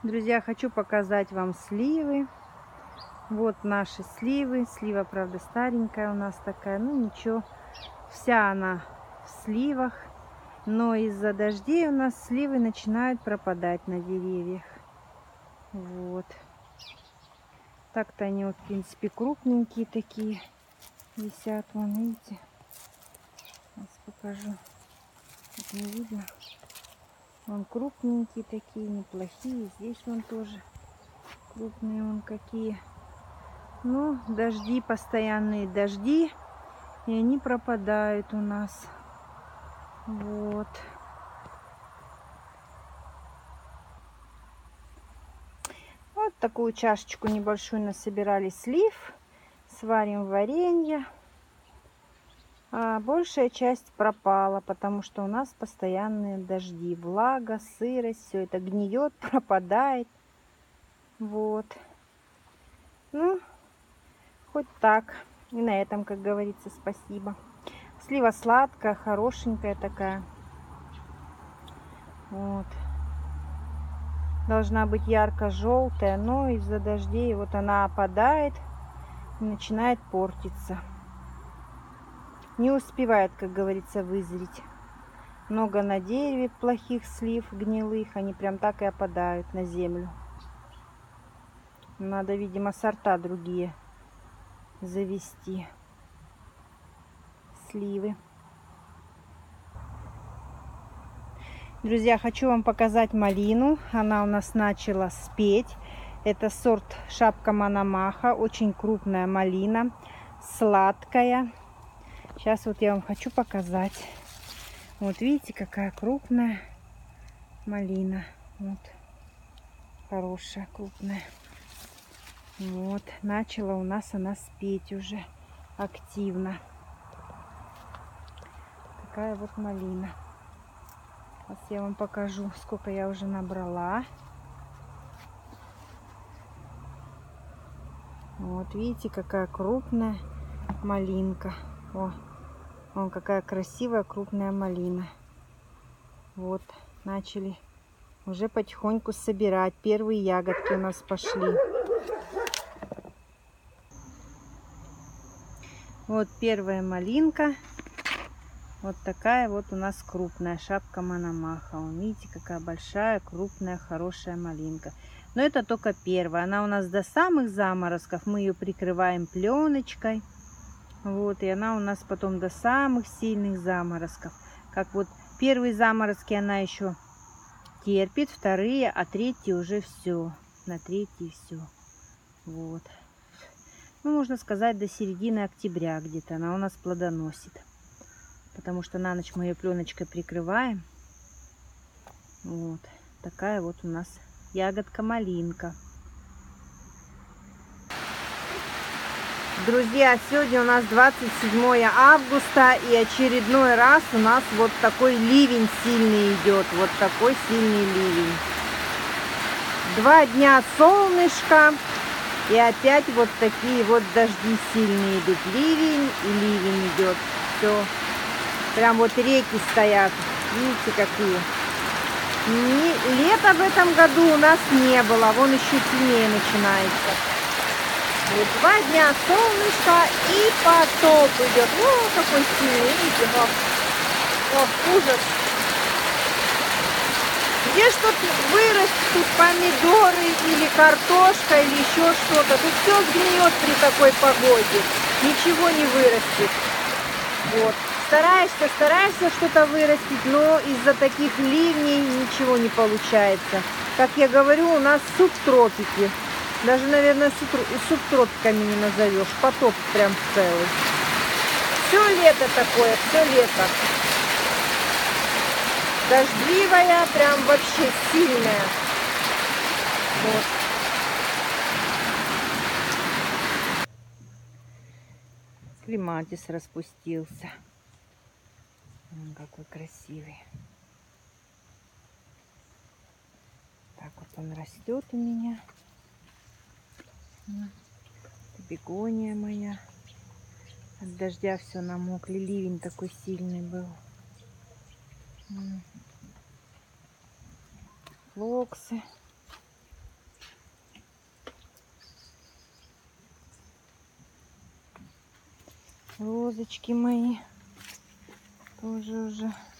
Друзья, хочу показать вам сливы. Вот наши сливы. Слива, правда, старенькая у нас такая. Ну ничего, вся она в сливах. Но из-за дождей у нас сливы начинают пропадать на деревьях. Вот. Так-то они вот, в принципе, крупненькие такие. Висят, вон, видите? Сейчас покажу. Тут не видно. Вон крупненькие такие, неплохие. Здесь вон тоже крупные вон какие. Ну, дожди, постоянные дожди, и они пропадают у нас. Вот. Вот такую чашечку небольшую насобирали слив. Сварим варенье. А большая часть пропала, потому что у нас постоянные дожди. Влага, сырость, все это гниет, пропадает. Вот. Ну, хоть так. И на этом, как говорится, спасибо. Слива сладкая, хорошенькая такая. Вот. Должна быть ярко-желтая, но из-за дождей вот она опадает и начинает портиться. Не успевает, как говорится, вызреть. Много на дереве плохих слив, гнилых, они прям так и опадают на землю. Надо, видимо, сорта другие завести. Сливы. Друзья, хочу вам показать малину. Она у нас начала спеть. Это сорт Шапка Мономаха. Очень крупная малина. Сладкая. Сейчас вот я вам хочу показать. Вот видите, какая крупная малина. Вот. Хорошая, крупная. Вот. Начала у нас она спеть уже активно. Такая вот малина. Сейчас я вам покажу, сколько я уже набрала. Вот видите, какая крупная малинка. О, вон какая красивая крупная малина. Вот, начали уже потихоньку собирать. Первые ягодки у нас пошли. Вот первая малинка. Вот такая вот у нас крупная Шапка Мономаха. Вон, видите, какая большая, крупная, хорошая малинка. Но это только первая. Она у нас до самых заморозков. Мы ее прикрываем пленочкой. Вот, и она у нас потом до самых сильных заморозков. Как вот первые заморозки она еще терпит, вторые, а третьи уже все. На третьи все. Вот. Ну, можно сказать, до середины октября где-то она у нас плодоносит. Потому что на ночь мы ее пленочкой прикрываем. Вот. Такая вот у нас ягодка-малинка. Друзья, сегодня у нас 27 августа. И очередной раз у нас вот такой ливень сильный идет. Вот такой сильный ливень. 2 дня солнышко. И опять вот такие вот дожди сильные идут. Ливень и ливень идет. Все. Прям вот реки стоят. Видите, какие. Лета в этом году у нас не было. Вон еще сильнее начинается. Вот 2 дня солнышко и потоп идет. О, какой сильный. Видите, ужас. Где что-то вырастет, тут помидоры или картошка или еще что-то. Тут все сгниет при такой погоде. Ничего не вырастет. Вот. Стараешься что-то вырастить, но из-за таких ливней ничего не получается. Как я говорю, у нас субтропики. Даже, наверное, субтропиками не назовешь. Потоп прям целый. Все лето такое, все лето. Дождливая, прям вообще сильная. Вот. Клематис распустился. Он какой красивый. Так вот он растет у меня. Бегония моя. От дождя все намокли. Ливень такой сильный был. Флоксы. Розочки мои тоже уже